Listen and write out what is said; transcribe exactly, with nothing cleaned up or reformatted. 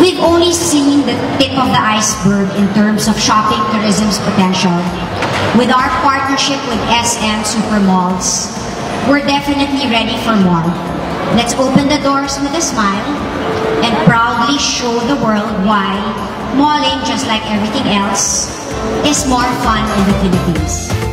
we've only seen the tip of the iceberg in terms of shopping tourism's potential. With our partnership with S M Supermalls, we're definitely ready for more. Let's open the doors with a smile and proudly show the world why malling, just like everything else, is more fun in the Philippines.